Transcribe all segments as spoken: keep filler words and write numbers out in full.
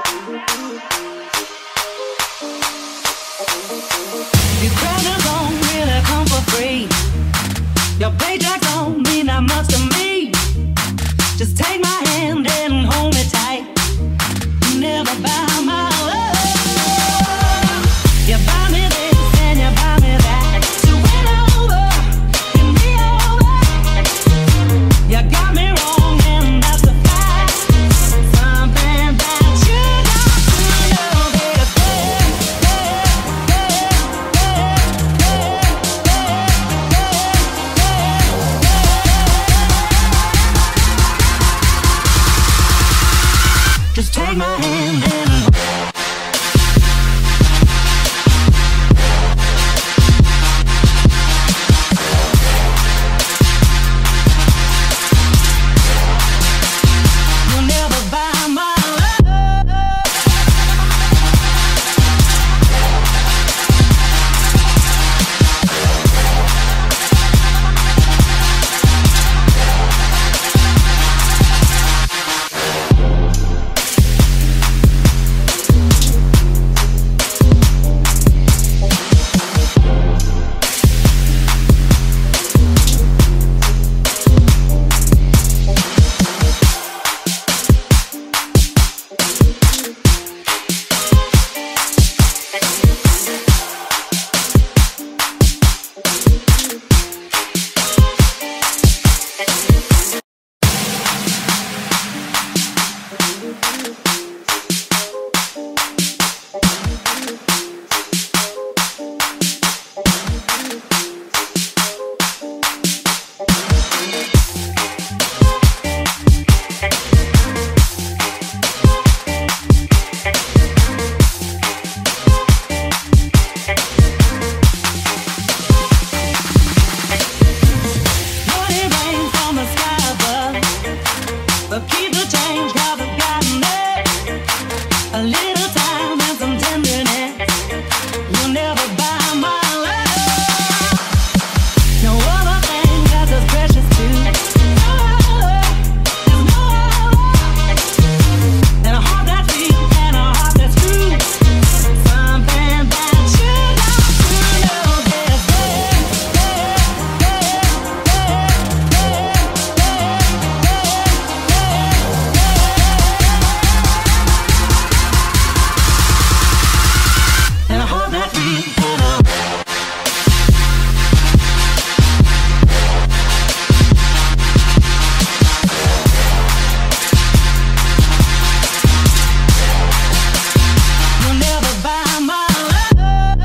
These presents don't really come for free. Your paycheck don't mean that much to me. Just take my hand and hold me tight. Never buy my love. You buy me this and you buy me that. So win over, win me over. You got me wrong and that's a fact. Something that you got to know is there, there, there, there, there, there, there. Just take my hand and you'll never buy my love. Keep the change, 'cause I've gotten it. A little time and some tenderness. You'll never buy my love. No other thing that's as precious too. No other, there's no other. And a heart that's beat and a heart that's true. Something that you got to know is there, there, there, there, there, there. And a heart that's beat and a you'll never buy my love.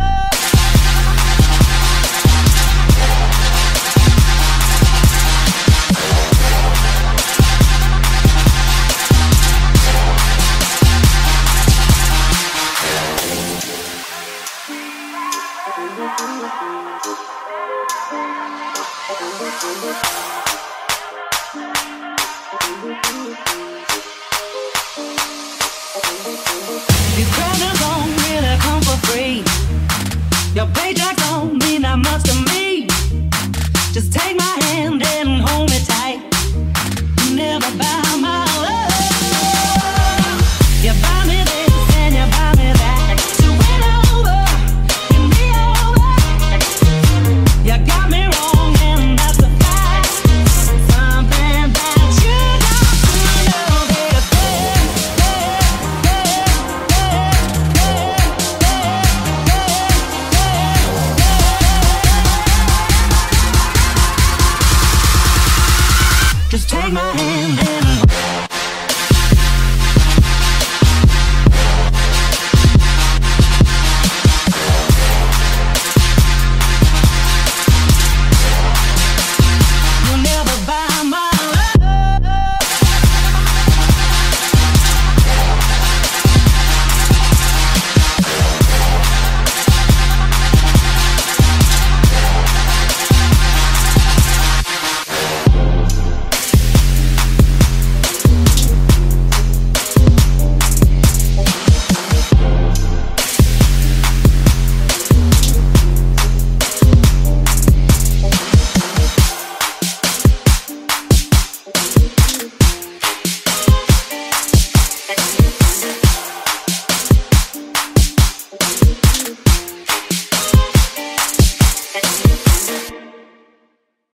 These presents don't really come for free. Your paycheck